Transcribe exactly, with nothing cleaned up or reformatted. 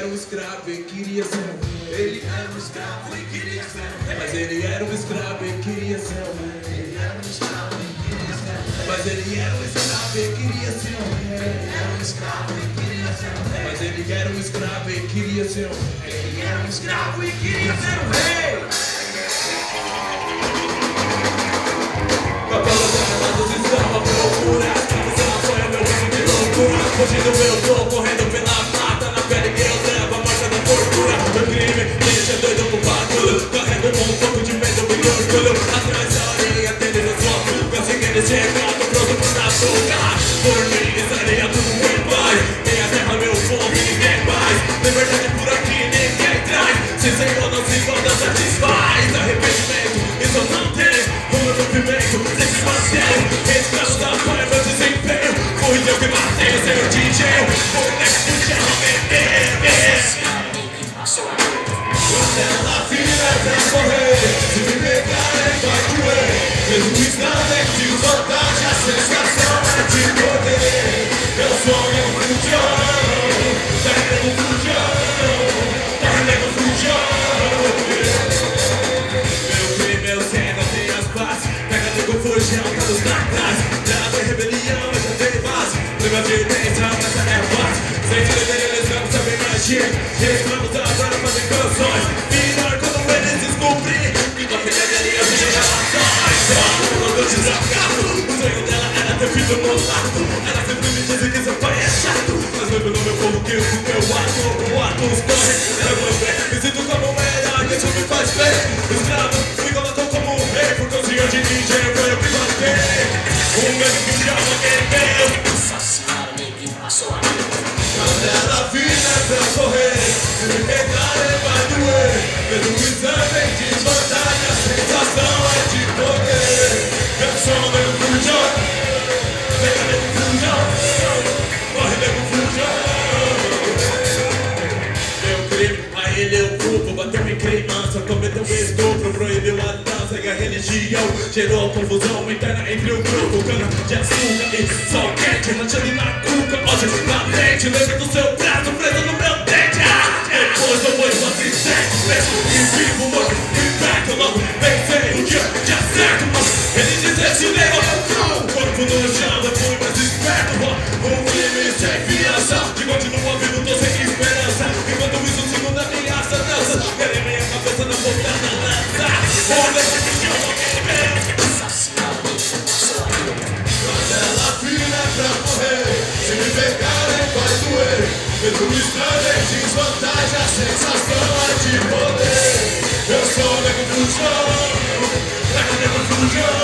um escravo e queria ser um rei. Ele era um escravo e queria ser um rei. Mas ele era um escravo e queria ser um rei. Ele era um escravo e queria ser um rei. Mas ele era um escravo e queria ser um rei. Ele era um escravo e queria ser um rei. Mas ele era um escravo e queria ser um rei. Ele era um escravo e queria ser um rei. Capelados estão à procura, escravos apoiam meu ritmo de loucura. Fugindo eu tô, correndo pela mata, na pele que eu levo a marca da tortura. Meu crime deixa doido ocupado, carrego um pouco de medo e orgulho. Atrás da orelha deles eu sofro, penso que eles chegam, tô pronto pra sugar. Por mim estaria tudo em paz, minha terra, meu povo, ninguém mais. Liberdade por aqui ninguém traz, se Senhor não se encontra satisfaz. Arrependimento, isso não tem, o meu sofrimento se mantém. Escravo da fome, meu desempenho, fui eu que matei o seu D J. Por dentro de quando ela vira pra correr, se me pegarem vai doer. Mesmo estando em desvantagem, a sensação é de poder. Eu sou um fujão, carrego fujão, carrego fujão. Meu crime, meu cena tem as bases, pega do fujão, tá nos cartaz. Já tem rebelião, já tem base, leva de dentro, essa é fácil. Sem te dever, eles não sabem agir. Escravos agora fazem canções. Pior quando eles descobrem que tua filha dele é de relações. Quando eu desafio, o sonho dela era ter filho no lado. Ela sempre me diz que seu pai é chato, mas lembro no meu povo que o meu ato, o ato escorre. Eu vou ver, me sinto como um herói, isso me faz bem. Escravo me colocou como um rei, porque o senhor de D J foi eu que matei. O mesmo que chama quem veio assassinar ninguém passou a mim. Quando ela vira pra correr, se me pegarem vai doer. Mesmo o exame em desvantagem, a sensação é de poder. Eu sou o nego fujão, pega nego fujão, corre nego fujão. Meu crime, a ele eu culpo, bateu em criança, cometeu um estupro, proibiu a dança e a religião. Gerou confusão interna entre o grupo, cana de açúcar e sol quente, manchando na cuca. Hoje na mente, lembra do seu braço preso no meu dente. Ah, depois eu vou em uma assistente, mesmo e vivo, morto e perto. Logo pensei, um dia de acerto, mas ele desestimei o corpo no chão, eu fui mais esperto. Um crime sem fiança, de continuo vivo, tô sem esperança. Enquanto isso sigo na minha dança, querem minha cabeça na ponta da lança. O nego que chama quem veio assassinar ninguém passou a mim. Quando ela vira pra correr, se me pegarem vai doer. Mesmo estando em desvantagem, a sensação é de poder. Eu sou nego fujão, nego nego fujão.